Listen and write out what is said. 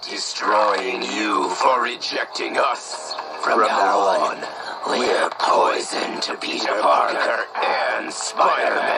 destroying you for rejecting us. From now on, we're poison to Peter Parker and Spider-Man.